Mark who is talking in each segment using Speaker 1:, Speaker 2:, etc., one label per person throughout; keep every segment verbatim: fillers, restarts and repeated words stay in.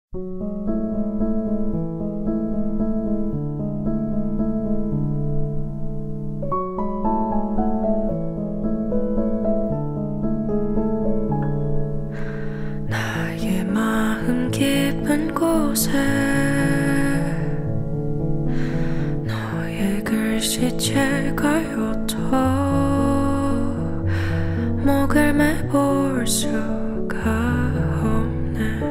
Speaker 1: 나의 마음 깊은 곳에 너의 글씨체가 옅어 목을 매볼 수가 없네.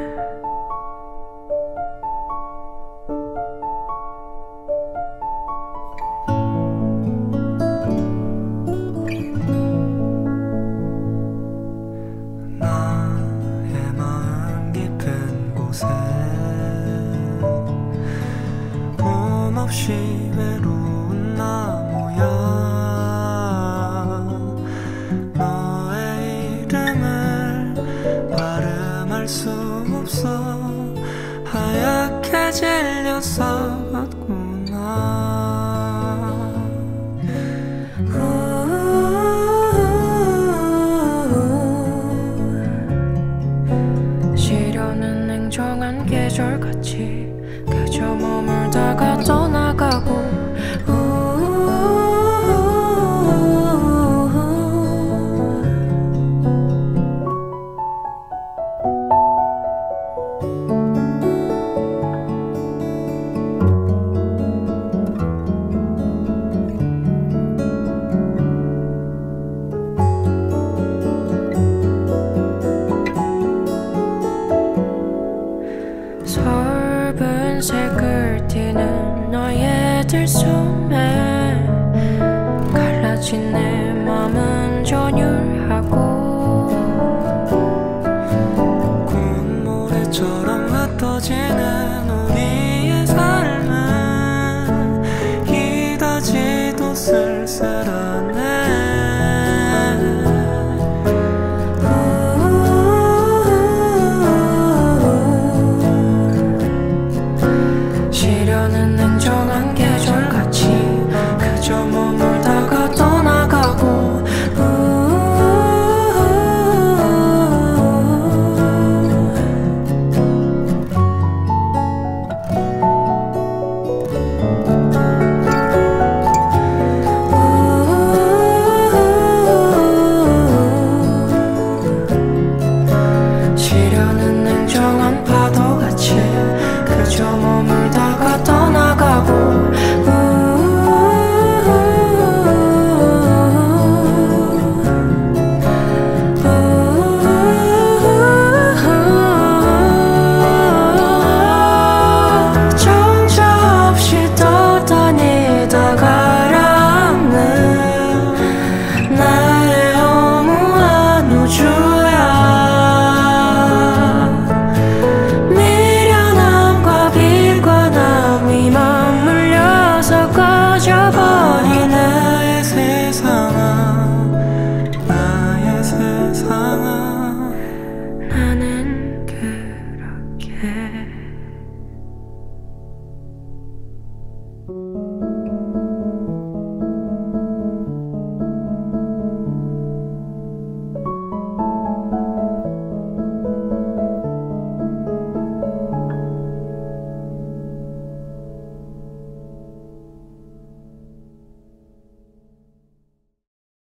Speaker 2: 나의 마음 깊은 곳에 봄없이 외로운 나무야, 너의 이름을 발음할 수 없어 하얗게 질려서 걷구나.
Speaker 1: 시련은 냉정한 계절같이 그저 머물다가 떠나가고 설픈 색을 띠는 너의 들숨에 갈라진 내 맘은 전율하고
Speaker 2: 고운 모래처럼 흩어지는 우리의 삶은 이다지도 쓸쓸하네.
Speaker 1: 시련은 냉정한 계절같이 그저 머물다가 떠나가고 시련은 냉정한 파도같이 그저 머물